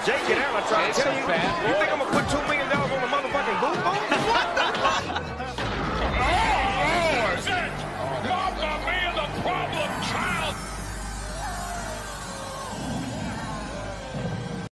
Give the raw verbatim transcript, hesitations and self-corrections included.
Jake and Aaron, I'm trying to tell you, you think I'm going to put two million dollars